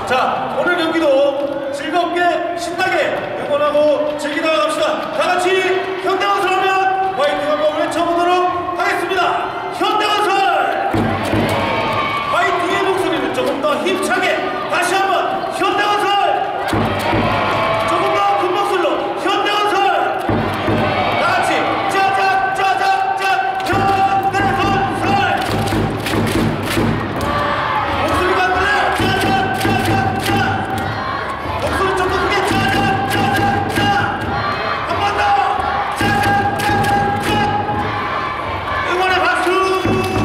자, 오늘 경기도 즐겁게 신나게 응원하고 즐기다 갑시다. 다 같이 현대건설 하면 화이팅 한번 외쳐보도록 하겠습니다. 현대건설! 화이팅의 목소리를 조금 더 힘차게 다시 한번 현대건설! 조금 더 큰 목소리로 현대건설! 다 같이 짜잔 짜잔 짠 현대건설! 목소리가 안 들려! 짜잔 짜잔 짠! 목소리 좀 더 크게 짜잔 짜잔 짠! 한 번 더! 짜잔 짜잔 짠! 응원의 박수!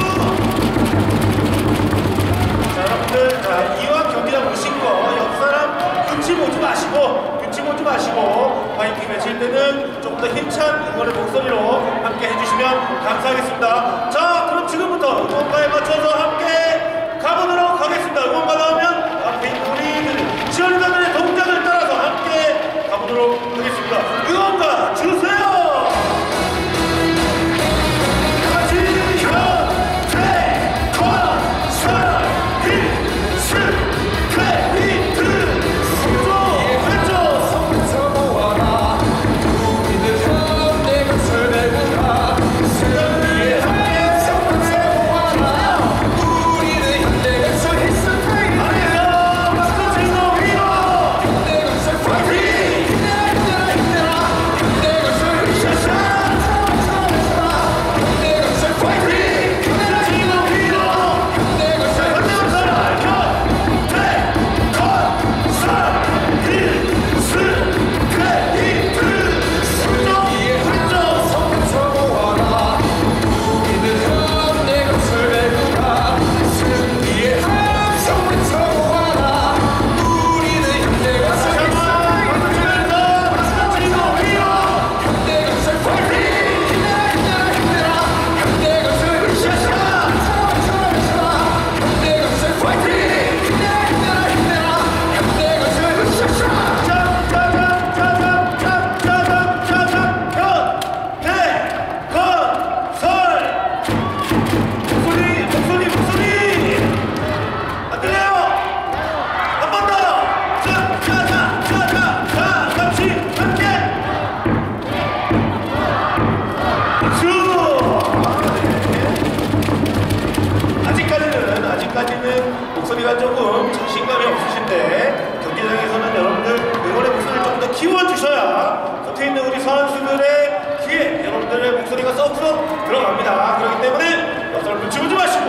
자, 여러분들, 자, 이왕 경기장 오신 거 옆사람 눈치 보지 마시고 화이팅 외칠 때는 조금 더 힘찬 응원의 목소리로 함께 해주시면 감사하겠습니다. 자, 그럼 지금부터 응원가에 맞춰서 함께 가보도록 하겠습니다. 응원가 나오면 앞에 있는 우리들 지원자들의 동작을 따라서 함께 가보도록 하겠습니다. 응원가 주세요! 아직까지는 목소리가 조금 자신감이 없으신데 경기장에서는 여러분들 응원의 목소리를 조금 더 키워주셔야 곁에 있는 우리 선수들의 귀에 여러분들의 목소리가 쏙쏙 들어갑니다. 그렇기 때문에 옆사람 눈치 보지 마시고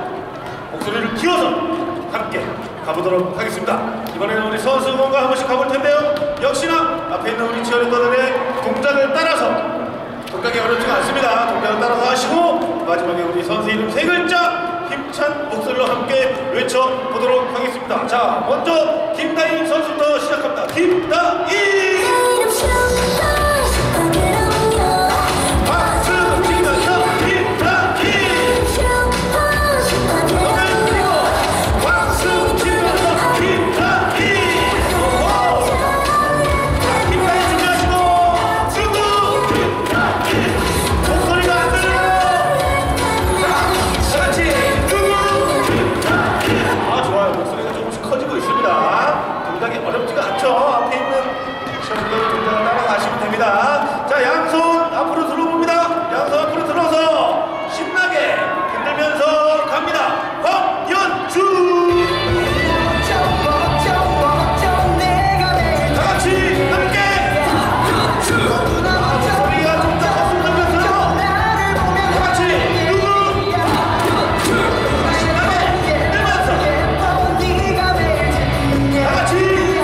목소리를 키워서 함께 가보도록 하겠습니다. 이번에는 우리 선수 응원가 한 번씩 가볼 텐데요. 역시나 앞에 있는 우리 치어리더들의 동작을 따라서 동작이 어렵지가 않습니다. 동작을 따라서 하시고 마지막에 우리 선수 이름 세 글자 힘찬 목소리로 함께 외쳐보도록 하겠습니다. 자, 먼저 김다인 선수부터 시작합니다. 김다인! 박수 치면서 김다인! 노래 부르고 박수 치면서 김다인! 김다인 준비하시고 주고 김다인! 목소리가 안 들려요! 다같이 아, 좋아요. 목소리가 조금씩 커지고 있습니다. 동작이 어렵지가 않죠. 앞에 있는 시험들 동작을 따라가시면 됩니다. 자, 양손 앞으로 들어봅니다. 양손 앞으로 들어서 신나게 흔들면서 갑니다. 황연주! 다같이 함께! 목소리가 좀 더 컸으면 좋겠어요. 다같이 누구? 신나게 흔들면서 다같이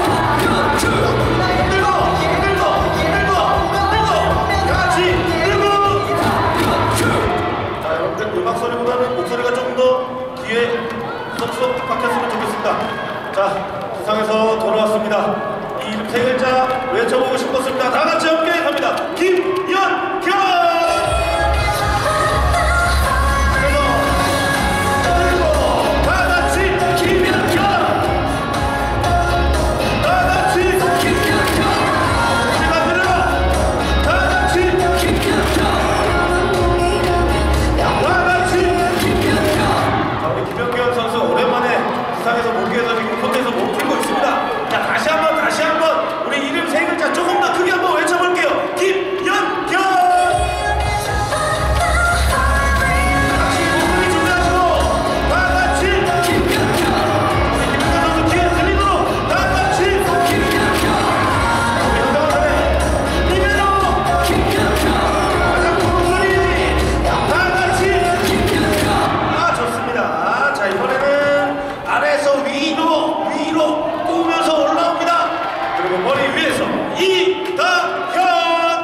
다같이 흔들고 자, 여러분들 음악 소리보다는 목소리가 조금 더 귀에 쏙쏙 박혔으면 좋겠습니다. 자, 부상에서 돌아왔습니다. 이 이름 세 글자 외쳐보고 싶었습니다. 다같이 함께 갑니다. 김연경! 김연경 선수 오랜만에 부상에서 목에서 지금 콘에서 몸 풀고 있습니다. 위로 꼬우면서 올라옵니다. 그리고 머리 위에서 이다현.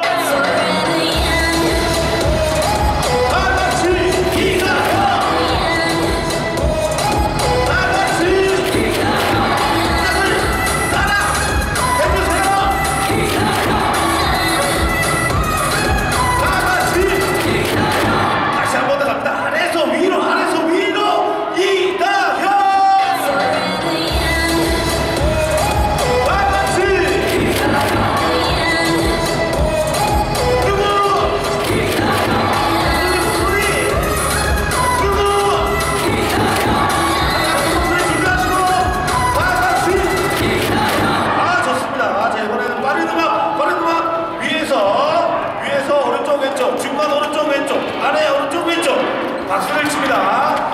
박수를 칩니다.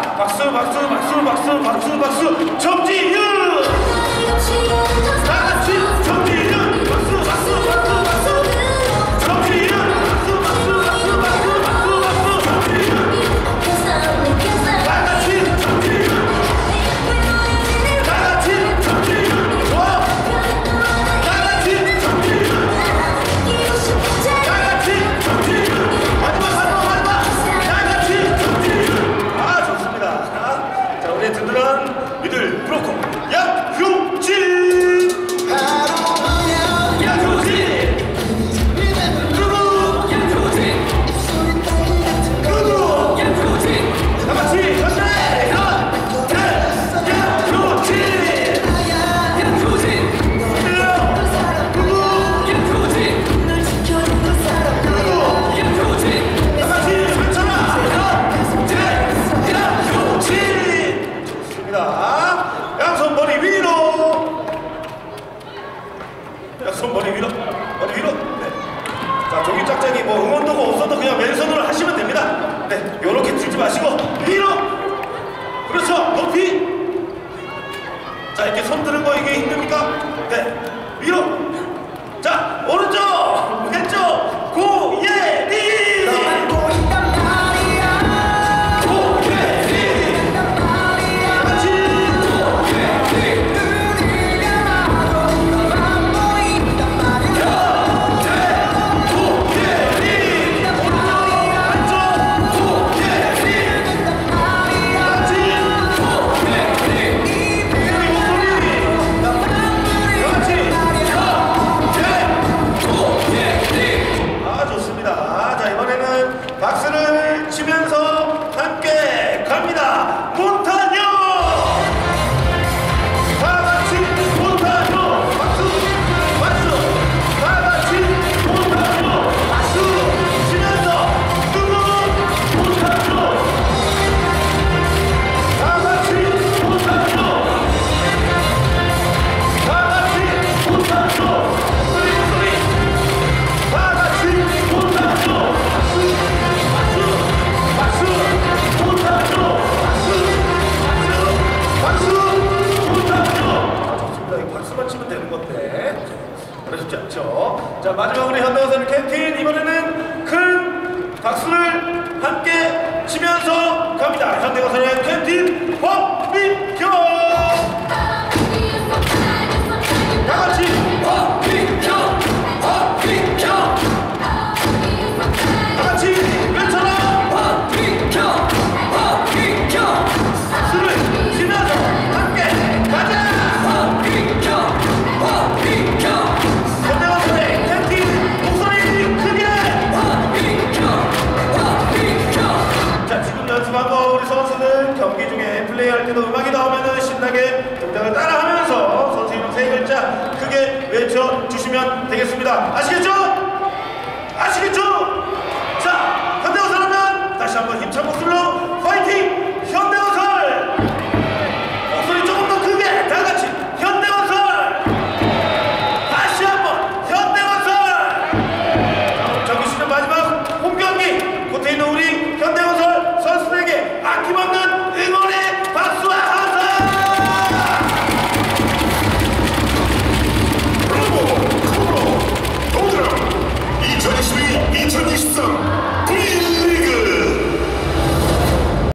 박수. 정지윤. 다 같이 정지윤. 박수. 정지윤. 박수. 정지윤. 다 같이 정지윤. 좋아. 다 같이 정지윤. 든든한 미들 브로커 양효진. 다 같이 머리 위로. 네. 자, 종이 짝짝이 뭐 응원도가 없어도 그냥 맨손으로 하시면 됩니다. 네, 요렇게 들지 마시고 위로. 그렇죠. 높이. 자, 이렇게 손 드는 거 이게 힘듭니까? 네, 위로. 자, 오른쪽, 왼쪽, 고예리. 박수를 치면서 함께 갑니다. 몬타뇨. 다 같이 몬타뇨. 박수. 다 같이 몬타뇨. 박수 치면서 몬타뇨. 다 같이 몬타뇨. 소리. 다 같이 몬타뇨. 박수만 치면 되는 건데 어렵지 않죠? 자, 마지막으로 현대건설 캡틴, 이번에는 큰 박수를 함께 치면서 갑니다. 현대건설의 캡틴 황민경. 다같이 황민경. 다같이 외쳐라. 황민경. 박수를 치면서 함께 가자. 현대건설의 캡틴 목소리 크게. 자, 지금 연습한 거 우리 선수는 경기 중에 플레이할 때도 음악이 나오면 신나게 동작을 따라하면서 선수 이름 3글자 크게 외쳐주시면 되겠습니다. 아시겠죠? 자, 현대건설 하면 다시 한번 힘찬 목소리로 파이팅! 현대건설! 목소리 조금 더 크게 다같이 현대건설! 다시 한번 현대건설! 자, 정기 시즌 마지막 홈경기 곁에 있는 우리 현대건설 선수들에게 아낌없는